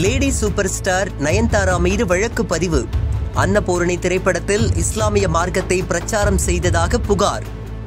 Lady super star Nayanthara மீது வழக்கு பதிவு. அன்னபூரணி திரைப்படத்தில் இஸ்லாமிய மார்க்கத்தை பிரச்சாரம் செய்ததாக புகார்.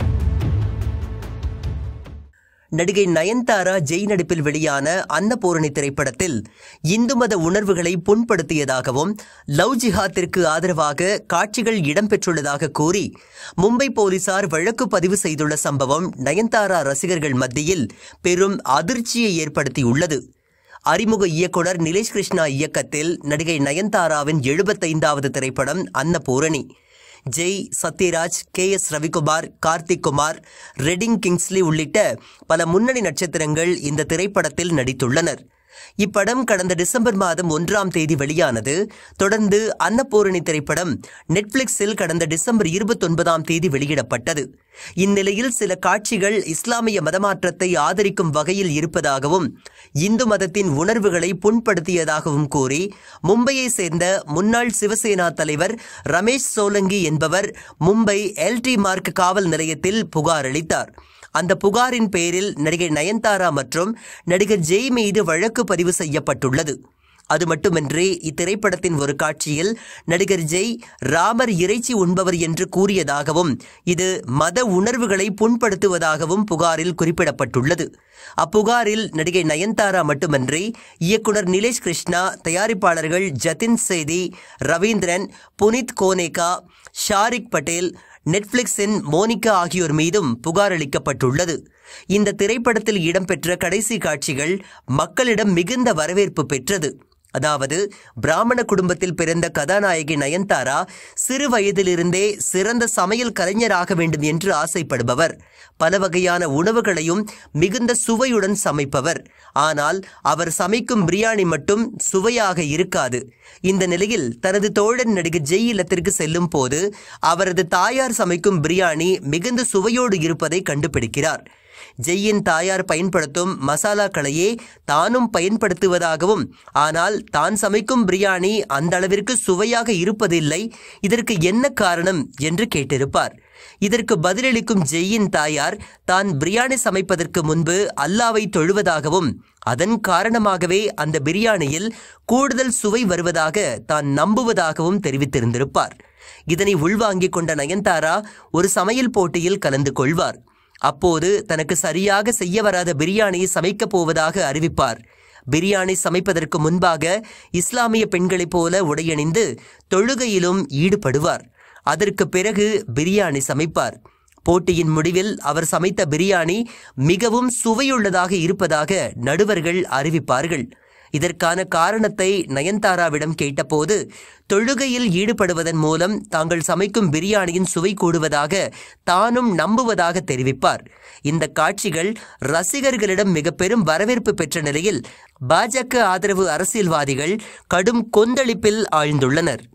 நடிகை நயன்தாரா ஜெய் நடிப்பில் வெளியான அன்னபூரணி திரைப்படத்தில் இந்து மத உணர்வுகளை புண்படுத்தியதாகவும் லவ் ஜிஹாத்திற்கு ஆதரவாக காட்சிகள் இடம்பெற்றுள்ளதாக கூறி மும்பை போலீசார் வழக்கு பதிவு செய்துள்ள சம்பவம் நயன்தாரா ரசிகர்கள் மத்தியில் பெரும் அதிர்ச்சியை ஏற்படுத்தியுள்ளது. அறிமுக இயக்குனர் நிலேஷ் கிருஷ்ணா இயக்கத்தில் நடிகை நயன்தாராவின் 75வது திரைப்படம் அன்னபூரணி. ஜெய், சத்யராஜ், KS ரவிக்குமார், கார்த்திக் குமார், ரெடிங் கிங்ஸ்லி உள்ளிட்ட பல முன்னணி நட்சத்திரங்கள் இந்த திரைப்படத்தில் நடித்துள்ளனர். இப்படம் கடந்த டிசம்பர் மாதம் 1ஆம் தேதி வெளியானது. தொடர்ந்து அன்னபூரணி திரைப்படம் நெட்ஃபிளிக்ஸில் கடந்த டிசம்பர் 29ஆம் தேதி வெளியிடப்பட்டது. இந்நிலையில் சில காட்சிகள் இஸ்லாமிய மதமாற்றத்தை ஆதரிக்கும் வகையில் இருப்பதாகவும் இந்து மதத்தின் உணர்வுகளை புண்படுத்தியதாகவும் கூறி மும்பையை சேர்ந்த முன்னாள் சிவசேனா தலைவர் ரமேஷ் சோலங்கி என்பவர் மும்பை LT மார்க் காவல் நிலையத்தில் புகார் அளித்தார். அந்த புகாரின் பேரில் நடிகை நயன்தாரா மற்றும் நடிகர் ஜெய் மீது வழக்கு பதிவு செய்யப்பட்டுள்ளது. அது மட்டுமின்றி இத்திரைப்படத்தின் ஒரு காட்சியில் நடிகர் ஜெய் ராமர் இறைச்சி உண்பவர் என்று கூறியதாகவும் இது மத உணர்வுகளை புண்படுத்துவதாகவும் புகாரில் குறிப்பிடப்பட்டுள்ளது. அப்புகாரில் நடிகை நயன்தாரா மட்டுமின்றி இயக்குனர் நிலேஷ் கிருஷ்ணா, தயாரிப்பாளர்கள் ஜதின் சேதி, ரவீந்திரன், புனித் கோனேகா, ஷாரிக் பட்டேல், நெட்ஃபிளிக்ஸின் மோனிகா ஆகியோர் மீதும் புகார் அளிக்கப்பட்டுள்ளது. இந்த திரைப்படத்தில் இடம்பெற்ற கடைசி காட்சிகள் மக்களிடம் மிகுந்த வரவேற்பு பெற்றது. அதாவது, பிராமண குடும்பத்தில் பிறந்த கதாநாயகி நயன்தாரா சிறு வயதிலிருந்தே சிறந்த சமையல் கலைஞராக வேண்டும் என்று ஆசைப்படுபவர். பல வகையான உணவுகளையும் மிகுந்த சுவையுடன் சமைப்பவர். ஆனால் அவர் சமைக்கும் பிரியாணி மட்டும் சுவையாக இருக்காது. இந்த நிலையில் தனது தோழன் நடிகர் ஜெய் இல்லத்திற்கு செல்லும் போது அவரது தாயார் சமைக்கும் பிரியாணி மிகுந்த சுவையோடு இருப்பதை கண்டுபிடிக்கிறார். ஜெய்யின் தாயார் பயன்படுத்தும் மசாலாக்களையே தானும் பயன்படுத்துவதாகவும், ஆனால் தான் சமைக்கும் பிரியாணி அந்த அளவிற்கு சுவையாக இருப்பதில்லை, இதற்கு என்ன காரணம் என்று கேட்டிருப்பார். இதற்கு பதிலளிக்கும் ஜெய்யின் தாயார் தான் பிரியாணி சமைப்பதற்கு முன்பு அல்லாவை தொழுவதாகவும் அதன் காரணமாகவே அந்த பிரியாணியில் கூடுதல் சுவை வருவதாக தான் நம்புவதாகவும் தெரிவித்திருந்திருப்பார். இதனை உள்வாங்கிக் கொண்ட நயன்தாரா ஒரு சமையல் போட்டியில் கலந்து கொள்வார். அப்போது தனக்கு சரியாக செய்ய வராத பிரியாணியை சமைக்கப் போவதாக அறிவிப்பார். பிரியாணி சமைப்பதற்கு முன்பாக இஸ்லாமிய பெண்களைப் போல உடையணிந்து தொழுகையிலும் ஈடுபடுவார். அதற்கு பிறகு பிரியாணி சமைப்பார். போட்டியின் முடிவில் அவர் சமைத்த பிரியாணி மிகவும் சுவையுள்ளதாக இருப்பதாக நடுவர்கள் அறிவிப்பார்கள். இதற்கான காரணத்தை நயன்தாராவிடம் கேட்டபோது தொழுகையில் ஈடுபடுவதன் மூலம் தாங்கள் சமைக்கும் பிரியாணியின் சுவை கூடுவதாக தானும் நம்புவதாக தெரிவிப்பார். இந்த காட்சிகள் ரசிகர்களிடம் மிக பெரும் வரவேற்பு பெற்ற நிலையில் பாஜக ஆதரவு அரசியல்வாதிகள் கடும் கொந்தளிப்பில் ஆழ்ந்துள்ளனர்.